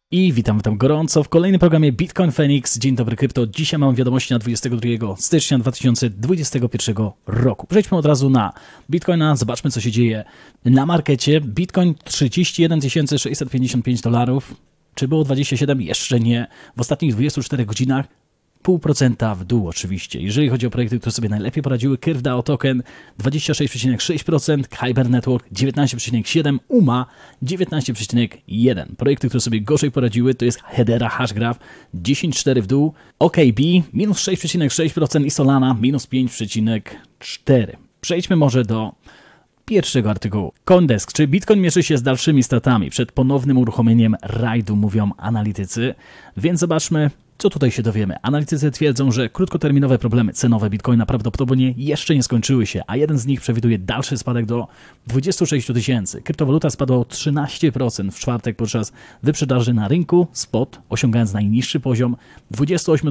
I witam gorąco w kolejnym programie Bitcoin Phoenix. Dzień dobry krypto. Dzisiaj mam wiadomości na 22 stycznia 2021 roku. Przejdźmy od razu na Bitcoina. Zobaczmy, co się dzieje na markecie. Bitcoin 31 655 dolarów. Czy było 27? Jeszcze nie. W ostatnich 24 godzinach 0,5% w dół oczywiście. Jeżeli chodzi o projekty, które sobie najlepiej poradziły, CurveDAO Token 26,6%, Kyber Network 19,7%, UMA 19,1%. Projekty, które sobie gorzej poradziły, to jest Hedera Hashgraph 10,4% w dół, OKB minus 6,6% i Solana minus 5,4%. Przejdźmy może do pierwszego artykułu. CoinDesk. Czy Bitcoin mierzy się z dalszymi stratami przed ponownym uruchomieniem rajdu, mówią analitycy. Więc zobaczmy, co tutaj się dowiemy. Analitycy twierdzą, że krótkoterminowe problemy cenowe Bitcoina prawdopodobnie jeszcze nie skończyły się, a jeden z nich przewiduje dalszy spadek do 26 000. Kryptowaluta spadła o 13% w czwartek podczas wyprzedaży na rynku spot, osiągając najniższy poziom 28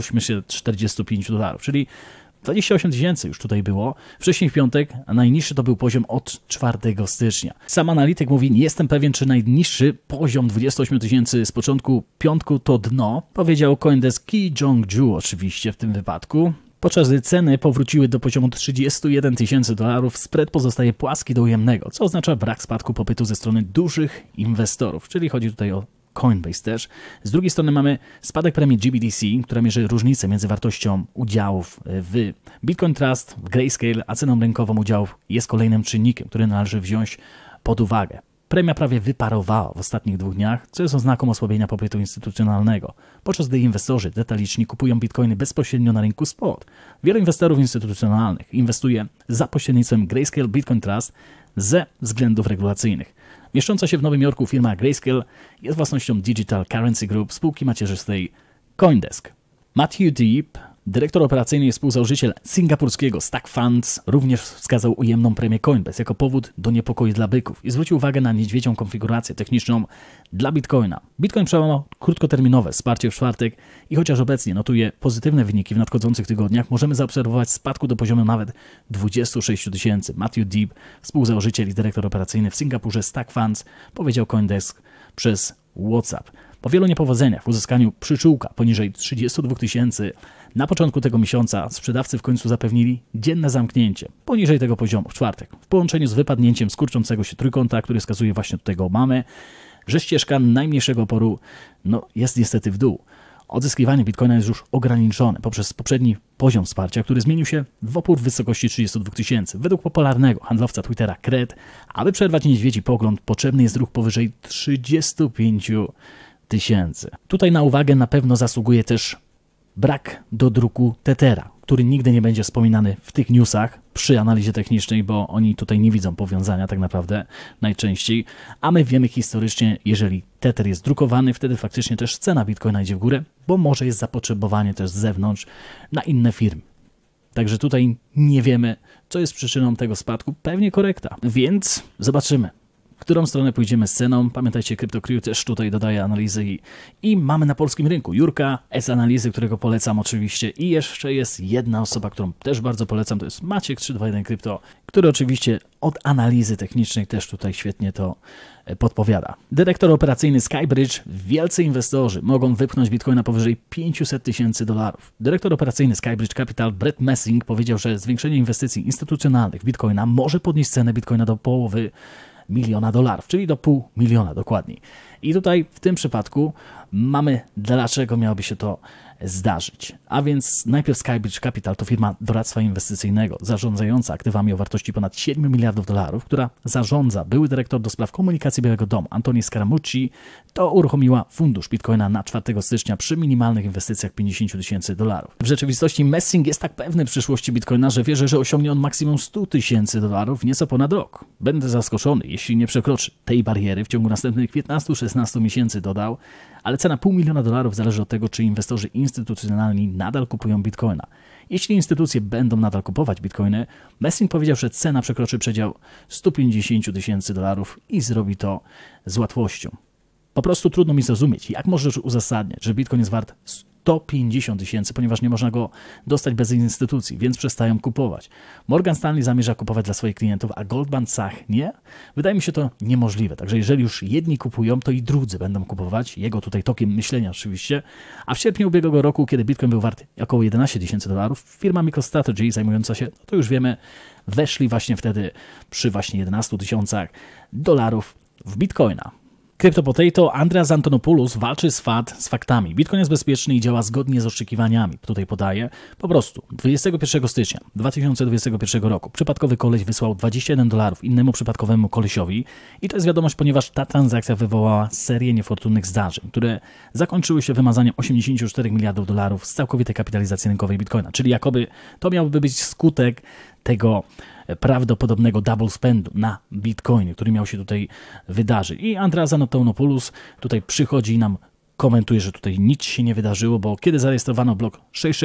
845 dolarów, czyli 28 000 już tutaj było. Wcześniej w piątek, a najniższy to był poziom od 4 stycznia. Sam analityk mówi, nie jestem pewien, czy najniższy poziom 28 000 z początku piątku to dno, powiedział CoinDesk Ki Jong-ju oczywiście w tym wypadku. Podczas gdy ceny powróciły do poziomu 31 000 dolarów, spread pozostaje płaski do ujemnego, co oznacza brak spadku popytu ze strony dużych inwestorów, czyli chodzi tutaj o Coinbase też. Z drugiej strony mamy spadek premii GBTC, która mierzy różnicę między wartością udziałów w Bitcoin Trust, w Grayscale, a ceną rynkową udziałów jest kolejnym czynnikiem, który należy wziąć pod uwagę. Premia prawie wyparowała w ostatnich 2 dniach, co jest oznaką osłabienia popytu instytucjonalnego, podczas gdy inwestorzy detaliczni kupują bitcoiny bezpośrednio na rynku spot. Wielu inwestorów instytucjonalnych inwestuje za pośrednictwem Grayscale Bitcoin Trust ze względów regulacyjnych. Mieszcząca się w Nowym Jorku firma Grayscale jest własnością Digital Currency Group, spółki macierzystej CoinDesk. Matthew Deep, dyrektor operacyjny i współzałożyciel singapurskiego Stack Funds, również wskazał ujemną premię Coinbase jako powód do niepokoju dla byków i zwrócił uwagę na niedźwiedzią konfigurację techniczną dla Bitcoina. Bitcoin przełamał krótkoterminowe wsparcie w czwartek i chociaż obecnie notuje pozytywne wyniki w nadchodzących tygodniach, możemy zaobserwować spadku do poziomu nawet 26 000. Matthew Deep, współzałożyciel i dyrektor operacyjny w Singapurze Stack Funds, powiedział CoinDesk przez WhatsApp. Po wielu niepowodzeniach w uzyskaniu przyczółka poniżej 32 000 na początku tego miesiąca sprzedawcy w końcu zapewnili dzienne zamknięcie poniżej tego poziomu w czwartek. W połączeniu z wypadnięciem z kurczącego się trójkąta, który wskazuje właśnie do tego mamy, że ścieżka najmniejszego oporu jest niestety w dół. Odzyskiwanie Bitcoina jest już ograniczone poprzez poprzedni poziom wsparcia, który zmienił się w opór w wysokości 32 000. Według popularnego handlowca Twittera Cred, aby przerwać niedźwiedzi pogląd, potrzebny jest ruch powyżej 35 000. Tutaj na uwagę na pewno zasługuje też brak dodruku Tethera, który nigdy nie będzie wspominany w tych newsach przy analizie technicznej, bo oni tutaj nie widzą powiązania tak naprawdę najczęściej, a my wiemy historycznie, jeżeli Tether jest drukowany, wtedy faktycznie też cena Bitcoina idzie w górę, bo może jest zapotrzebowanie też z zewnątrz na inne firmy. Także tutaj nie wiemy, co jest przyczyną tego spadku, pewnie korekta, więc zobaczymy, w którą stronę pójdziemy z ceną. Pamiętajcie, CryptoCrew też tutaj dodaje analizy i mamy na polskim rynku Jurka z analizy, którego polecam oczywiście, i jeszcze jest jedna osoba, którą też bardzo polecam, to jest Maciek 321 Crypto, który oczywiście od analizy technicznej też tutaj świetnie to podpowiada. Dyrektor operacyjny Skybridge, wielcy inwestorzy mogą wypchnąć Bitcoina powyżej 500 000 dolarów. Dyrektor operacyjny Skybridge Capital Brett Messing powiedział, że zwiększenie inwestycji instytucjonalnych w Bitcoina może podnieść cenę Bitcoina do połowy $1 000 000, czyli do $500 000 dokładniej. I tutaj w tym przypadku mamy, dlaczego miałoby się to zdarzyć. A więc najpierw Skybridge Capital to firma doradztwa inwestycyjnego zarządzająca aktywami o wartości ponad $7 miliardów, która zarządza były dyrektor do spraw komunikacji Białego Domu Anthony Scaramucci, to uruchomiła fundusz Bitcoina na 4 stycznia przy minimalnych inwestycjach $50 000. W rzeczywistości Messing jest tak pewny przyszłości Bitcoina, że wierzy, że osiągnie on maksimum $100 000 w nieco ponad rok. Będę zaskoczony, jeśli nie przekroczy tej bariery w ciągu następnych 15-16 miesięcy, dodał, ale cena $500 000 zależy od tego, czy inwestorzy instytucjonalni nadal kupują Bitcoina. Jeśli instytucje będą nadal kupować Bitcoiny, Messing powiedział, że cena przekroczy przedział $150 000 i zrobi to z łatwością. Po prostu trudno mi zrozumieć, jak możesz uzasadniać, że Bitcoin jest wart 150 tysięcy, ponieważ nie można go dostać bez instytucji, więc przestają kupować. Morgan Stanley zamierza kupować dla swoich klientów, a Goldman Sachs nie? Wydaje mi się to niemożliwe. Także jeżeli już jedni kupują, to i drudzy będą kupować. Jego tutaj tokiem myślenia oczywiście. A w sierpniu ubiegłego roku, kiedy Bitcoin był wart około 11 tysięcy dolarów, firma MicroStrategy zajmująca się, to już wiemy, weszli właśnie wtedy przy właśnie 11 tysiącach dolarów w Bitcoina. CryptoPotato Andreas Antonopoulos walczy z faktami. Bitcoin jest bezpieczny i działa zgodnie z oczekiwaniami. Tutaj podaje po prostu 21 stycznia 2021 roku przypadkowy koleś wysłał $21 innemu przypadkowemu kolesiowi i to jest wiadomość, ponieważ ta transakcja wywołała serię niefortunnych zdarzeń, które zakończyły się wymazaniem 84 miliardów dolarów z całkowitej kapitalizacji rynkowej Bitcoina. Czyli jakoby to miałby być skutek tego prawdopodobnego double spendu na Bitcoinie, który miał się tutaj wydarzyć. I Andreas Antonopoulos tutaj przychodzi i nam komentuje, że tutaj nic się nie wydarzyło, bo kiedy zarejestrowano blok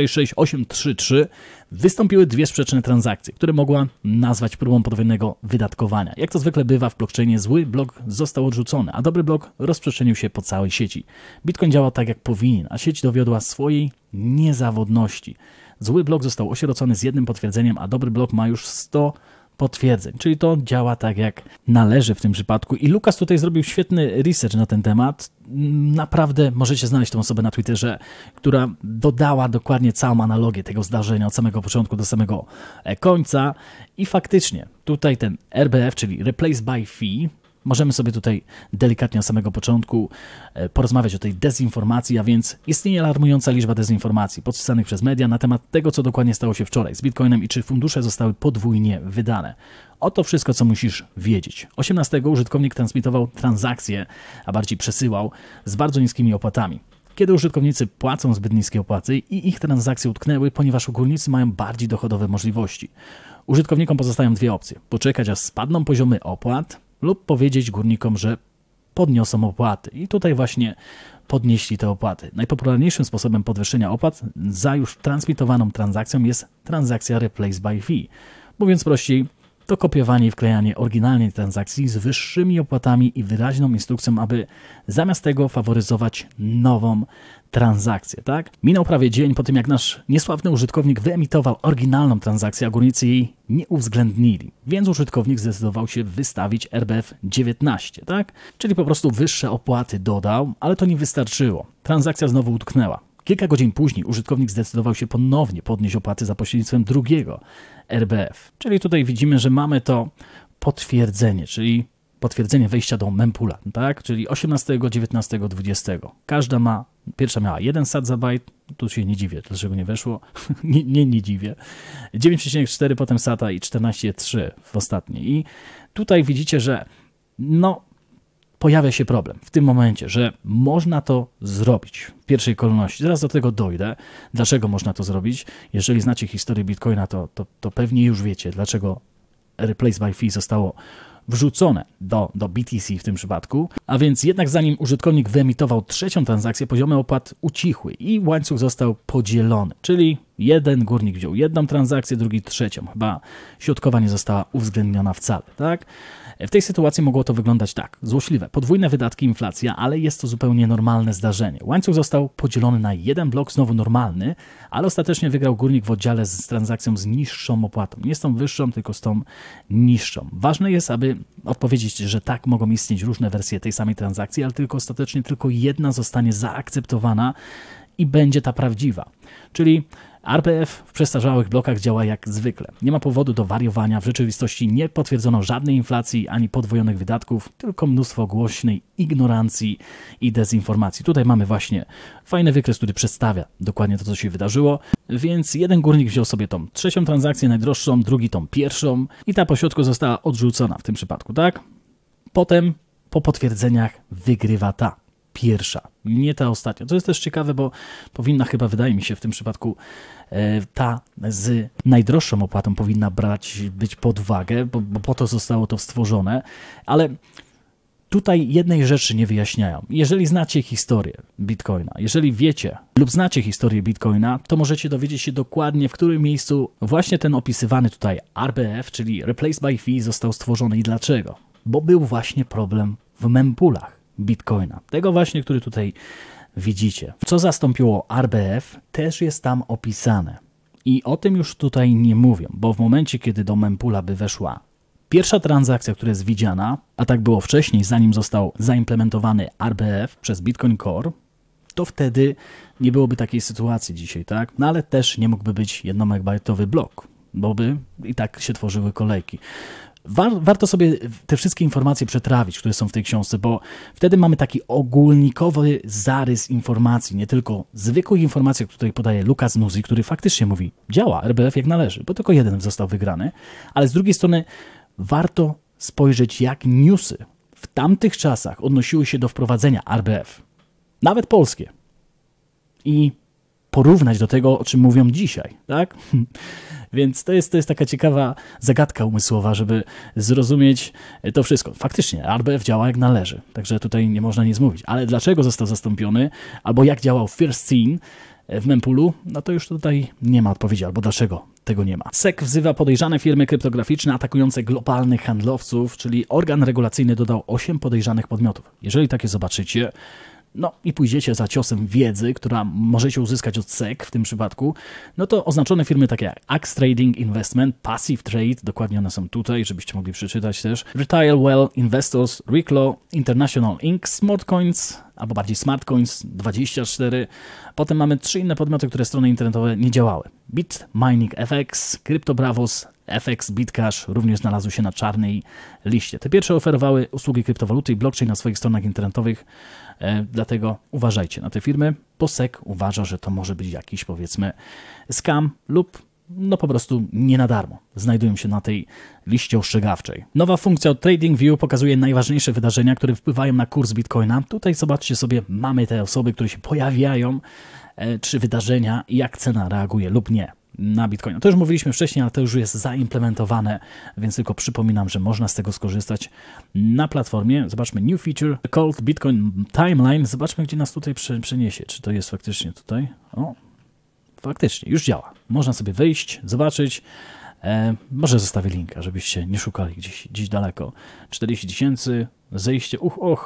666833, wystąpiły dwie sprzeczne transakcje, które mogła nazwać próbą podwójnego wydatkowania. Jak to zwykle bywa w blockchainie, zły blok został odrzucony, a dobry blok rozprzestrzenił się po całej sieci. Bitcoin działał tak, jak powinien, a sieć dowiodła swojej niezawodności. Zły blok został osierocony z jednym potwierdzeniem, a dobry blok ma już 100 potwierdzeń, czyli to działa tak, jak należy w tym przypadku. I Lukas tutaj zrobił świetny research na ten temat. Naprawdę możecie znaleźć tą osobę na Twitterze, która dodała dokładnie całą analogię tego zdarzenia od samego początku do samego końca. I faktycznie tutaj ten RBF, czyli Replace by Fee, możemy sobie tutaj delikatnie od samego początku porozmawiać o tej dezinformacji, a więc istnieje alarmująca liczba dezinformacji podsycanych przez media na temat tego, co dokładnie stało się wczoraj z Bitcoinem i czy fundusze zostały podwójnie wydane. Oto wszystko, co musisz wiedzieć. 18 użytkownik transmitował transakcję, a bardziej przesyłał z bardzo niskimi opłatami. Kiedy użytkownicy płacą zbyt niskie opłaty i ich transakcje utknęły, ponieważ ogólnicy mają bardziej dochodowe możliwości. Użytkownikom pozostają dwie opcje. Poczekać, aż spadną poziomy opłat, lub powiedzieć górnikom, że podniosą opłaty. I tutaj właśnie podnieśli te opłaty. Najpopularniejszym sposobem podwyższenia opłat za już transmitowaną transakcją jest transakcja Replace by Fee. Mówiąc prościej, to kopiowanie i wklejanie oryginalnej transakcji z wyższymi opłatami i wyraźną instrukcją, aby zamiast tego faworyzować nową transakcję. Tak? Minął prawie dzień po tym, jak nasz niesławny użytkownik wyemitował oryginalną transakcję, a górnicy jej nie uwzględnili. Więc użytkownik zdecydował się wystawić RBF 19, tak? Czyli po prostu wyższe opłaty dodał, ale to nie wystarczyło. Transakcja znowu utknęła. Kilka godzin później użytkownik zdecydował się ponownie podnieść opłaty za pośrednictwem drugiego RBF. Czyli tutaj widzimy, że mamy to potwierdzenie, czyli potwierdzenie wejścia do mempoola, tak? Czyli 18, 19, 20. Pierwsza miała 1 sat za bajt, tu się nie dziwię, dlaczego nie weszło, nie dziwię. 9,4 potem sata i 14,3 w ostatniej. I tutaj widzicie, że pojawia się problem w tym momencie, że można to zrobić w pierwszej kolejności. Zaraz do tego dojdę. Dlaczego można to zrobić? Jeżeli znacie historię Bitcoina, to pewnie już wiecie, dlaczego Replace by Fee zostało wrzucone do BTC w tym przypadku. A więc jednak zanim użytkownik wyemitował trzecią transakcję, poziomy opłat ucichły i łańcuch został podzielony. Czyli jeden górnik wziął jedną transakcję, drugi trzecią. Chyba środkowa nie została uwzględniona wcale, tak? W tej sytuacji mogło to wyglądać tak. Złośliwe, podwójne wydatki, inflacja, ale jest to zupełnie normalne zdarzenie. Łańcuch został podzielony na jeden blok, znowu normalny, ale ostatecznie wygrał górnik w oddziale z transakcją z niższą opłatą. Nie z tą wyższą, tylko z tą niższą. Ważne jest, aby odpowiedzieć, że tak, mogą istnieć różne wersje tej samej transakcji, ale ostatecznie tylko jedna zostanie zaakceptowana i będzie ta prawdziwa. Czyli RBF w przestarzałych blokach działa jak zwykle. Nie ma powodu do wariowania. W rzeczywistości nie potwierdzono żadnej inflacji ani podwojonych wydatków, tylko mnóstwo głośnej ignorancji i dezinformacji. Tutaj mamy właśnie fajny wykres, który przedstawia dokładnie to, co się wydarzyło. Więc jeden górnik wziął sobie tą trzecią transakcję, najdroższą, drugi tą pierwszą i ta pośrodku została odrzucona w tym przypadku, tak? Potem po potwierdzeniach wygrywa ta pierwsza, nie ta ostatnia. To jest też ciekawe, bo powinna chyba, wydaje mi się, w tym przypadku ta z najdroższą opłatą powinna być pod uwagę, bo po to zostało to stworzone, ale tutaj jednej rzeczy nie wyjaśniają. Jeżeli znacie historię Bitcoina, jeżeli wiecie lub znacie historię Bitcoina, to możecie dowiedzieć się dokładnie, w którym miejscu właśnie ten opisywany tutaj RBF, czyli Replace by Fee, został stworzony i dlaczego. Bo był właśnie problem w mempoolach Bitcoina. Tego właśnie, który tutaj widzicie. Co zastąpiło RBF, też jest tam opisane. I o tym już tutaj nie mówią, bo w momencie, kiedy do mempoola by weszła pierwsza transakcja, która jest widziana, a tak było wcześniej, zanim został zaimplementowany RBF przez Bitcoin Core, to wtedy nie byłoby takiej sytuacji dzisiaj, tak? No ale też nie mógłby być 1-megabajtowy blok, bo by i tak się tworzyły kolejki. Warto sobie te wszystkie informacje przetrawić, które są w tej książce, bo wtedy mamy taki ogólnikowy zarys informacji, nie tylko zwykłych informacji, jak tutaj podaje Lukas Nuzzi, który faktycznie mówi, działa RBF jak należy, bo tylko jeden został wygrany, ale z drugiej strony warto spojrzeć, jak newsy w tamtych czasach odnosiły się do wprowadzenia RBF, nawet polskie, i porównać do tego, o czym mówią dzisiaj, tak? Więc to jest taka ciekawa zagadka umysłowa, żeby zrozumieć to wszystko. Faktycznie, RBF działa jak należy, także tutaj nie można nic mówić. Ale dlaczego został zastąpiony, albo jak działał First Scene w mempoolu, no to już tutaj nie ma odpowiedzi, albo dlaczego tego nie ma. SEC wzywa podejrzane firmy kryptograficzne atakujące globalnych handlowców, czyli organ regulacyjny dodał 8 podejrzanych podmiotów. Jeżeli takie zobaczycie, no i pójdziecie za ciosem wiedzy, która możecie uzyskać od SEC w tym przypadku, no to oznaczone firmy takie jak Axe Trading Investment, Passive Trade, dokładnie one są tutaj, żebyście mogli przeczytać też, Retail Well Investors, Reclaw, International Inc., Smartcoins, albo bardziej Smartcoins 24. Potem mamy 3 inne podmioty, które strony internetowe nie działały. BitMining FX, CryptoBravos, FX, Bitcash również znalazły się na czarnej liście. Te pierwsze oferowały usługi kryptowaluty i blockchain na swoich stronach internetowych, dlatego uważajcie na te firmy, bo SEC uważa, że to może być jakiś, powiedzmy, scam lub no po prostu nie na darmo znajdują się na tej liście ostrzegawczej. Nowa funkcja od TradingView pokazuje najważniejsze wydarzenia, które wpływają na kurs Bitcoina. Tutaj zobaczcie sobie, mamy te osoby, które się pojawiają, czy wydarzenia i jak cena reaguje lub nie na Bitcoina. To już mówiliśmy wcześniej, ale to już jest zaimplementowane, więc tylko przypominam, że można z tego skorzystać na platformie. Zobaczmy New Feature, Called Bitcoin Timeline. Zobaczmy, gdzie nas tutaj przeniesie. Czy to jest faktycznie tutaj? O, faktycznie, już działa. Można sobie wejść, zobaczyć. Może zostawię linka, żebyście nie szukali gdzieś daleko. 40 000, zejście,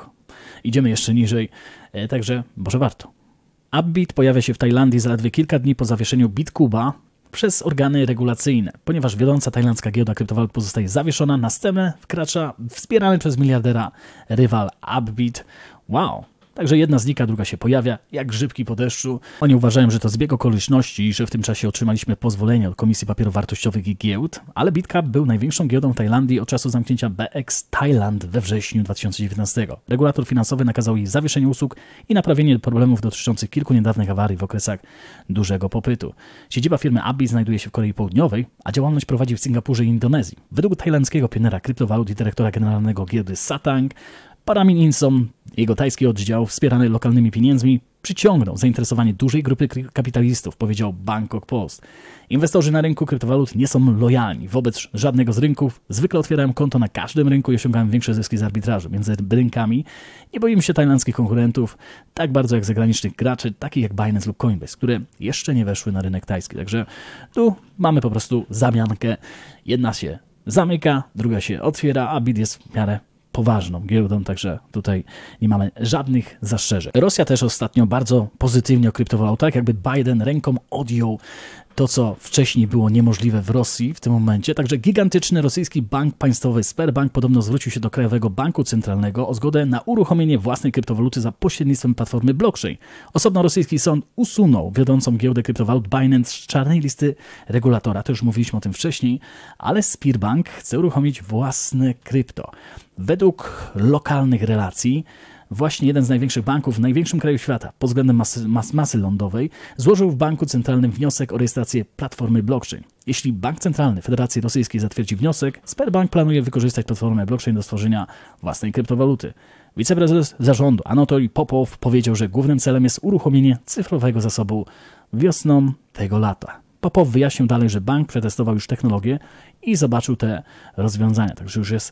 idziemy jeszcze niżej, także może warto. Upbit pojawia się w Tajlandii zaledwie kilka dni po zawieszeniu Bitcuba przez organy regulacyjne. Ponieważ wiodąca tajlandzka giełda kryptowalut pozostaje zawieszona, na scenę wkracza wspierany przez miliardera rywal Upbit. Wow! Także jedna znika, druga się pojawia, jak grzybki po deszczu. Oni uważają, że to zbieg okoliczności i że w tym czasie otrzymaliśmy pozwolenie od Komisji Papierów Wartościowych i Giełd, ale BitCap był największą giełdą w Tajlandii od czasu zamknięcia BX Thailand we wrześniu 2019. Regulator finansowy nakazał jej zawieszenie usług i naprawienie problemów dotyczących kilku niedawnych awarii w okresach dużego popytu. Siedziba firmy Upbit znajduje się w Korei Południowej, a działalność prowadzi w Singapurze i Indonezji. Według tajlandzkiego pionera kryptowalut i dyrektora generalnego giełdy Satang, Paramin Insom, jego tajski oddział, wspierany lokalnymi pieniędzmi, przyciągnął zainteresowanie dużej grupy kapitalistów, powiedział Bangkok Post. Inwestorzy na rynku kryptowalut nie są lojalni wobec żadnego z rynków, zwykle otwierają konto na każdym rynku i osiągają większe zyski z arbitrażu między rynkami. Nie boimy się tajlandzkich konkurentów tak bardzo jak zagranicznych graczy, takich jak Binance lub Coinbase, które jeszcze nie weszły na rynek tajski. Także tu mamy po prostu zamiankę. Jedna się zamyka, druga się otwiera, a Bit jest w miarę poważną giełdą, także tutaj nie mamy żadnych zastrzeżeń. Rosja też ostatnio bardzo pozytywnie o kryptowalutach, jakby Biden ręką odjął to, co wcześniej było niemożliwe w Rosji w tym momencie. Także gigantyczny rosyjski bank państwowy Sberbank podobno zwrócił się do Krajowego Banku Centralnego o zgodę na uruchomienie własnej kryptowaluty za pośrednictwem platformy blockchain. Osobno rosyjski sąd usunął wiodącą giełdę kryptowalut Binance z czarnej listy regulatora. To już mówiliśmy o tym wcześniej, ale Sberbank chce uruchomić własne krypto. Według lokalnych relacji właśnie jeden z największych banków w największym kraju świata pod względem masy lądowej złożył w Banku Centralnym wniosek o rejestrację platformy blockchain. Jeśli Bank Centralny Federacji Rosyjskiej zatwierdzi wniosek, Sberbank planuje wykorzystać platformę blockchain do stworzenia własnej kryptowaluty. Wiceprezes zarządu Anatolij Popow powiedział, że głównym celem jest uruchomienie cyfrowego zasobu wiosną tego lata. Popow wyjaśnił dalej, że bank przetestował już technologię i zobaczył te rozwiązania, także już jest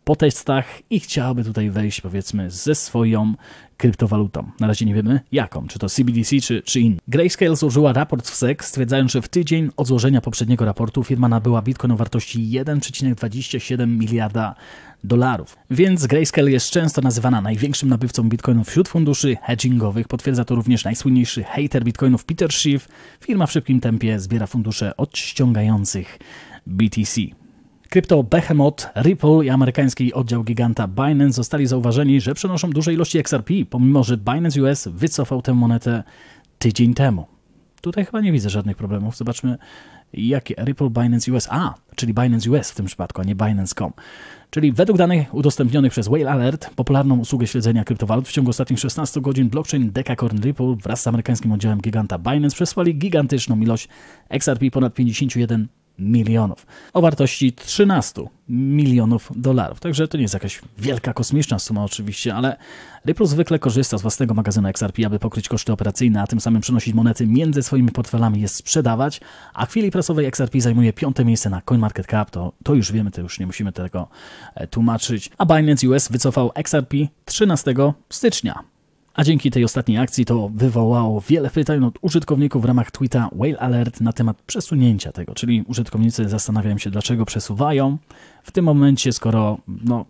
po testach i chciałaby tutaj wejść, powiedzmy, ze swoją kryptowalutą. Na razie nie wiemy jaką, czy to CBDC, czy inny. Grayscale złożyła raport w SEC, stwierdzając, że w tydzień od złożenia poprzedniego raportu firma nabyła Bitcoin o wartości 1,27 miliarda dolarów. Więc Grayscale jest często nazywana największym nabywcą bitcoinów wśród funduszy hedgingowych. Potwierdza to również najsłynniejszy hater bitcoinów Peter Schiff. Firma w szybkim tempie zbiera fundusze odściągających BTC. Krypto Behemoth, Ripple i amerykański oddział giganta Binance zostali zauważeni, że przenoszą duże ilości XRP, pomimo że Binance US wycofał tę monetę tydzień temu. Tutaj chyba nie widzę żadnych problemów. Zobaczmy, jakie Ripple, Binance US, czyli Binance US w tym przypadku, a nie Binance.com. Czyli według danych udostępnionych przez Whale Alert, popularną usługę śledzenia kryptowalut, w ciągu ostatnich 16 godzin blockchain Decacorn Ripple wraz z amerykańskim oddziałem giganta Binance przesłali gigantyczną ilość XRP ponad 51 milionów o wartości 13 milionów dolarów. Także to nie jest jakaś wielka, kosmiczna suma oczywiście, ale Ripple zwykle korzysta z własnego magazynu XRP, aby pokryć koszty operacyjne, a tym samym przenosić monety między swoimi portfelami, je sprzedawać, a w chwili prasowej XRP zajmuje 5. miejsce na CoinMarketCap, to już wiemy, to już nie musimy tego tłumaczyć, a Binance US wycofał XRP 13 stycznia. A dzięki tej ostatniej akcji to wywołało wiele pytań od użytkowników w ramach tweeta Whale Alert na temat przesunięcia tego, czyli użytkownicy zastanawiają się, dlaczego przesuwają w tym momencie, skoro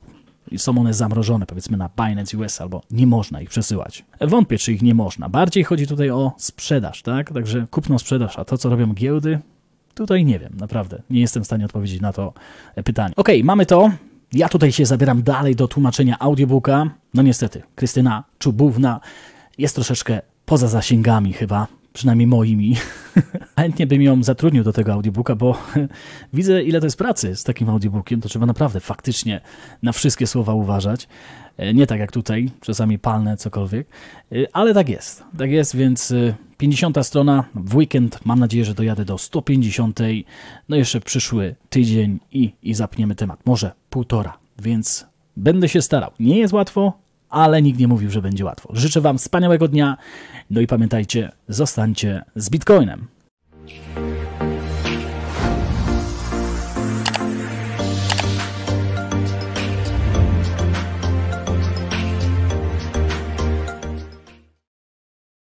są one zamrożone, powiedzmy, na Binance US, albo nie można ich przesyłać. Wątpię, czy ich nie można. Bardziej chodzi tutaj o sprzedaż, tak? Także kupno-sprzedaż, a to, co robią giełdy, tutaj nie wiem, naprawdę. Nie jestem w stanie odpowiedzieć na to pytanie. Okej, mamy to. Ja tutaj się zabieram dalej do tłumaczenia audiobooka. No niestety, Krystyna Czubówna jest troszeczkę poza zasięgami chyba, przynajmniej moimi. Chętnie bym ją zatrudnił do tego audiobooka, bo widzę, ile to jest pracy z takim audiobookiem. To trzeba naprawdę faktycznie na wszystkie słowa uważać. Nie tak jak tutaj, czasami palne cokolwiek, ale tak jest. Tak jest, więc 50. strona w weekend. Mam nadzieję, że dojadę do 150. No jeszcze przyszły tydzień i zapniemy temat. Może 1,5, więc będę się starał. Nie jest łatwo, ale nikt nie mówił, że będzie łatwo. Życzę Wam wspaniałego dnia. No i pamiętajcie, zostańcie z Bitcoinem.